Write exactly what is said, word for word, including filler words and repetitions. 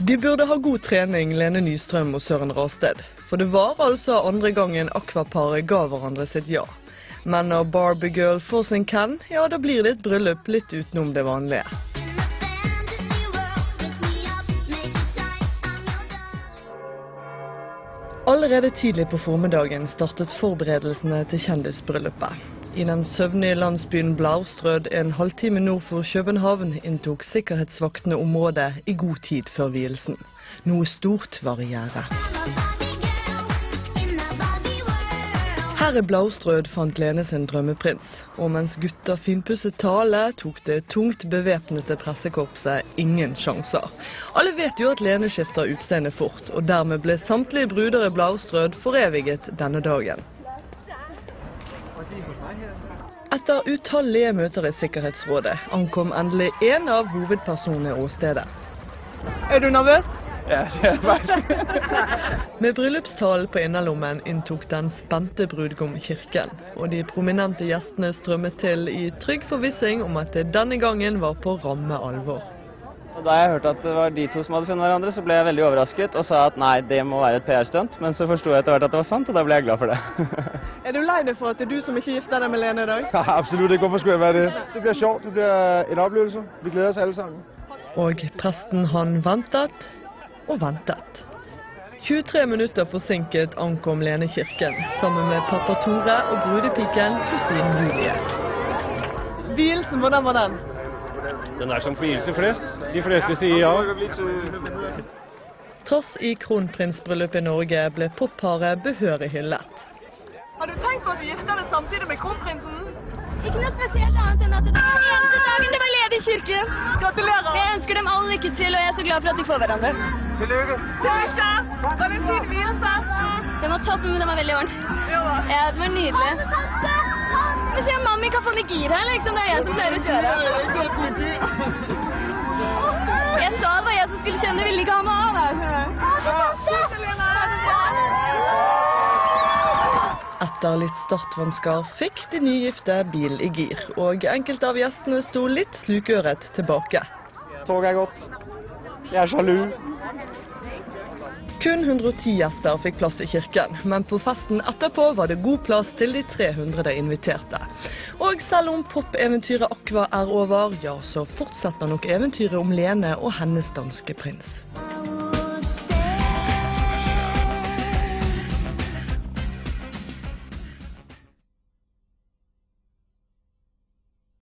De burde ha god trening, Lene Nystrøm og Søren Rasted. For det var altså andre gangen akvaparet ga hverandre sitt ja. Men når Barbie Girl får sin Ken, ja da blir det et bryllup litt utenom det vanlige. Allerede tidlig på formiddagen startet forberedelsene til kjendisbryllupet. I den søvnige landsbyen Blaustrød, en halvtime nord for København, inntok sikkerhetsvaktene området i god tid før vielsen. Noe stort var i gjære. Her i Blaustrød fant Lene sin drømmeprins, og mens gutter finpusset tale, tok det tungt bevæpnede pressekorpset ingen sjanser. Alle vet jo at Lene skifter utseende fort, og dermed ble samtlige bruder i Blaustrød foreviget denne dagen. Etter utallige møter i Sikkerhetsrådet ankom endelig en av hovedpersonene i åstedet. Er du nervøs? Ja, det er faktisk. Med bryllupstalen på innerlommen inntok den spente brudgom kirken, og de prominente gjestene strømmet til i trygg forvissing om at det denne gangen var på ramme alvor. Da jeg hørte at det var de to som hadde funnet hverandre, så ble jeg veldig overrasket og sa at nei, det må være et P R-stunt, men så forstod jeg etter hvert at det var sant, og da ble jeg glad for det. Er du lei deg for at det er du som ikke gifter deg med Lene i dag? Ja, absolutt ikke. Hvorfor skulle jeg være det? Det blir sjovt, det blir en opplevelse. Vi gleder oss alle sammen. Og presten han ventet og ventet. tjuetre minutter forsinket ankom Lene kirken, sammen med pappa Tore og brudepiken kusinen Julie. Vielsen, hvordan var den? Den er som vielse flest. De fleste sier ja. Trass i kronprinsbryllup i Norge ble popparet behørig hyllet. Har du tenkt på at du gifter deg samtidig med kronprinsen? Ikke noe spesielt annet enn at det er den eneste dagen det var ledig i kirken. Gratulerer! Jeg ønsker dem all lykke til, og jeg er så glad for at de får hverandre. Tillykke! Tillykke! Var det en fin vielse? Det var toppen, men det var veldig varmt. Ja, det var nydelig. Men se om mamma ikke har fått i gir her, liksom. Det er jeg som pleier å kjøre. Jeg sa det var jeg som skulle kjenne, det ville ikke ha meg av her. Etter litt startvansker fikk de nygifte bil i gir, og enkelte av gjestene sto litt slukøret tilbake. Toget er godt. Jeg er sjalu. Kun hundre og ti gjester fikk plass i kirken, men på festen etterpå var det god plass til de tre hundre inviterte. Og selv om pop-eventyret Aqua er over, ja, så fortsetter nok eventyret om Lene og hennes danske prins.